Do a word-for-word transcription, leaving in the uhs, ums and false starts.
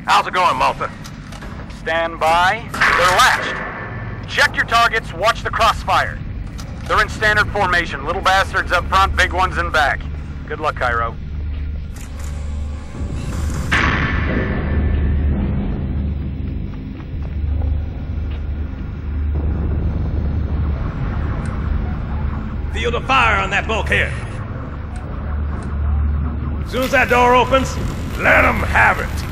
How's it going, Malta? Stand by. They're latched. Check your targets, watch the crossfire. They're in standard formation. Little bastards up front, big ones in back. Good luck, Cairo. Field of fire on that bulkhead. As soon as that door opens, let them have it.